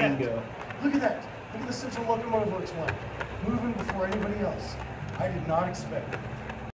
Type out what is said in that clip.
that. Bingo. Look at that. Look at the central locomotive works one. Moving before anybody else. I did not expect it.